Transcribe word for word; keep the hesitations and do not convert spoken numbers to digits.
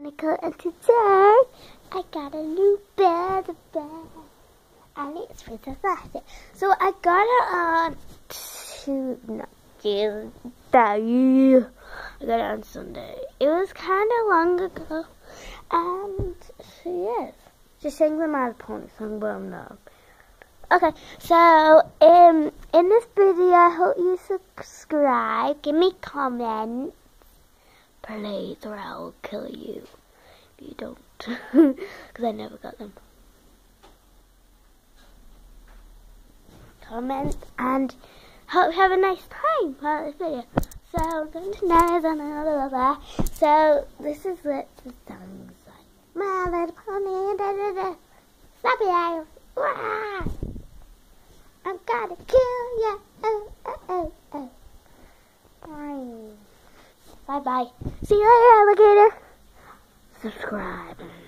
Monica, and today I got a new bed, bed, and it's fantastic. So I got it on to not Tuesday. I got it on Sunday. It was kind of long ago, and so yes, just sang the My Pony song, but I'm not. Okay, so um, in this video, I hope you subscribe, give me comments, please, or I'll kill you if you don't, because I never got them. Comment, and hope you have a nice time while this video. So, I'm going to know blah, blah, blah. So, this is what the song's like. My little pony, da da da, stop it, wah! I'm gonna kill ya, oh, oh, oh, oh. Bye bye. See you later, alligator. Subscribe.